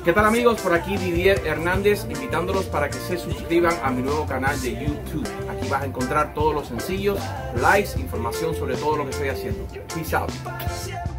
¿Qué tal amigos? Por aquí Didier Hernández invitándolos para que se suscriban a mi nuevo canal de YouTube. Aquí vas a encontrar todos los sencillos, likes, información sobre todo lo que estoy haciendo. Peace out.